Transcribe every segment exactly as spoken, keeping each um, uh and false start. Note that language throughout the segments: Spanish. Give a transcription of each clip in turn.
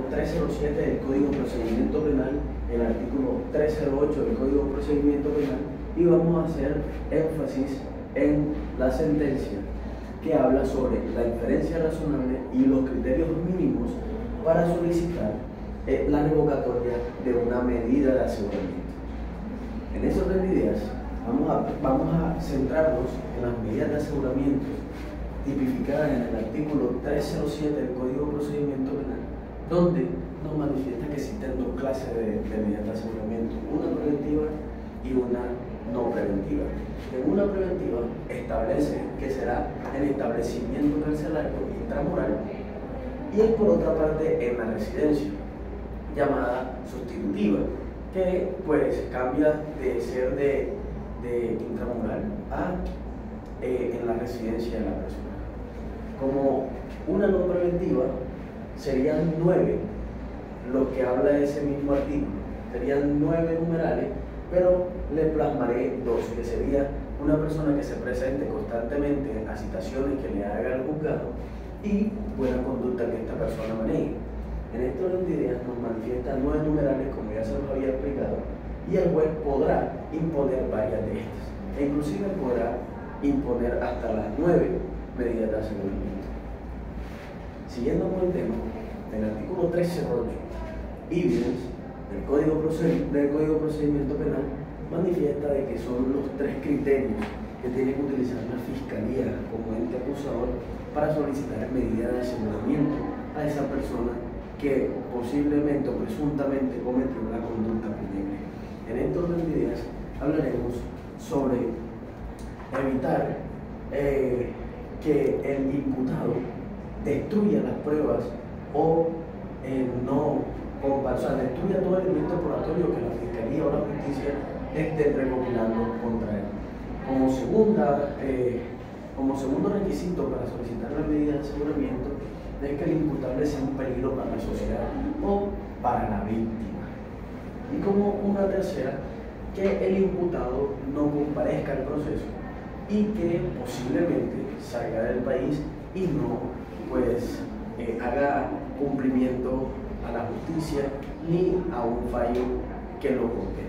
trescientos siete del Código de Procedimiento Penal, el artículo trescientos ocho del Código de Procedimiento Penal, y vamos a hacer énfasis en la sentencia que habla sobre la inferencia razonable y los criterios mínimos para solicitar eh, la revocatoria de una medida de aseguramiento. En ese orden de ideas, vamos a, vamos a centrarnos en las medidas de aseguramiento tipificadas en el artículo trescientos siete del Código de Procedimiento Penal, donde nos manifiesta que existen dos clases de, de medidas de aseguramiento, una preventiva y una no preventiva. En una preventiva establece que será el establecimiento carcelario intramural, y es por otra parte en la residencia, llamada sustitutiva, que pues cambia de ser de, de intramural a eh, en la residencia de la persona. Como una no preventiva, serían nueve lo que habla de ese mismo artículo, serían nueve numerales, pero le plasmaré dos, que sería una persona que se presente constantemente a citaciones que le haga al juzgado y buena conducta que esta persona maneje. En este orden de ideas nos manifiesta nueve numerales, como ya se los había explicado, y el juez podrá imponer varias de estas, e inclusive podrá imponer hasta las nueve medidas de aseguramiento. Siguiendo con el tema, el artículo trescientos ocho, evidence, del Código, del Código de Procedimiento Penal, manifiesta de que son los tres criterios que tiene que utilizar la Fiscalía como ente acusador para solicitar medidas de aseguramiento a esa persona que posiblemente o presuntamente cometió una conducta punible. En este orden de ideas hablaremos sobre evitar eh, que el imputado destruya las pruebas o eh, no, o, o sea, destruya todo el elemento probatorio que la Fiscalía o la Justicia estén recopilando contra él. Como, segunda, eh, como segundo requisito para solicitar la medida de aseguramiento es que el imputable sea un peligro para la sociedad o para la víctima. Y como una tercera, que el imputado no comparezca al proceso y que posiblemente salga del país y no pues eh, haga cumplimiento a la justicia ni a un fallo que lo condene.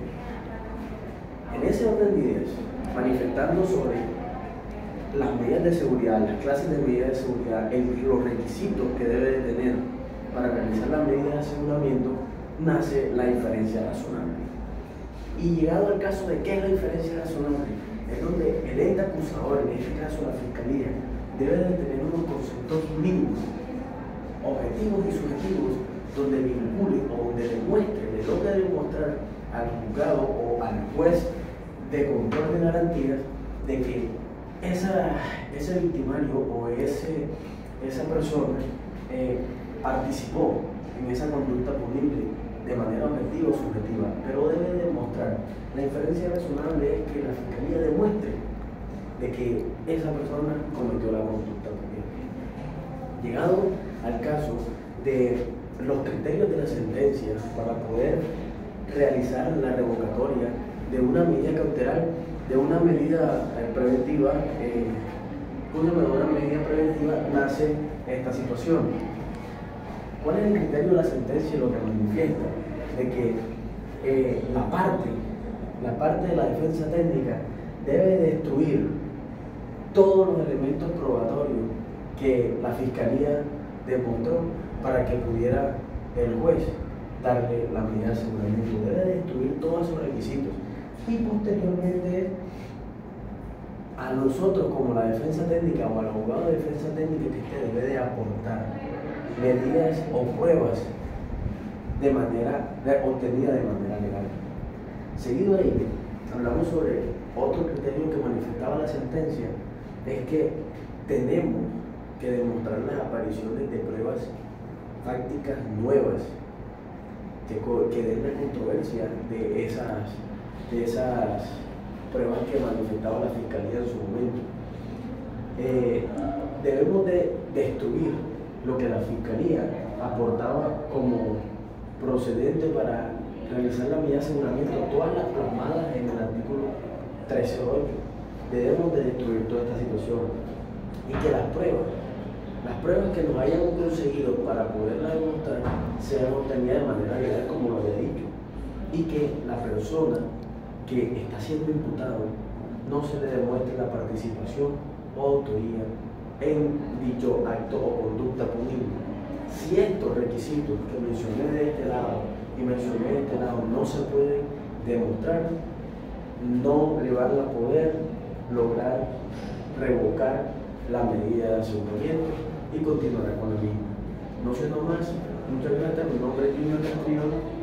En ese orden de ideas, manifestando sobre las medidas de seguridad, las clases de medidas de seguridad, el, los requisitos que debe de tener para realizar la medida de aseguramiento, nace la inferencia razonable. Y llegado al caso de qué es la inferencia razonable, es donde el ente acusador, en este caso la Fiscalía, debe de tener unos conceptos mínimos, objetivos y subjetivos, donde vincule o donde demuestre, le toque demostrar al juzgado o al juez de control de garantías de que esa, ese victimario o ese, esa persona eh, participó en esa conducta punible de manera objetiva o subjetiva, pero debe demostrar. La inferencia razonable es que la Fiscalía demuestre de que esa persona cometió la conducta punible. Llegado al caso de los criterios de la sentencia para poder realizar la revocatoria de una medida cautelar, de una medida eh, preventiva, eh, una medida preventiva, nace esta situación. ¿Cuál es el criterio de la sentencia? Lo que manifiesta de que eh, la parte, la parte de la defensa técnica debe destruir todos los elementos probatorios que la Fiscalía demostró para que pudiera el juez darle la medida de aseguramiento. Debe destruir todos esos requisitos y posteriormente a nosotros como la defensa técnica o al abogado de defensa técnica que usted debe de aportar medidas o pruebas de manera de, obtenida de manera legal. Seguido ahí, hablamos sobre otro criterio que manifestaba la sentencia, es que tenemos que demostrar las apariciones de pruebas fácticas nuevas que, que den la controversia de esas, de esas pruebas que manifestaba la Fiscalía en su momento. Eh, debemos de destruir lo que la Fiscalía aportaba como procedente para realizar la medida de aseguramiento, todas las plasmadas en el artículo trescientos ocho. Debemos de destruir toda esta situación y que las pruebas, las pruebas que nos hayan conseguido para poderla demostrar, sean obtenidas de manera legal, como lo había dicho, y que la persona que está siendo imputado no se le demuestre la participación o autoría en dicho acto o conducta punible. Si estos requisitos que mencioné de este lado y mencioné de este lado no se pueden demostrar, no le van a poder lograr revocar la medida de aseguramiento y continuará con la misma. No siendo más, muchas gracias. Mi nombre es Junior Castellano.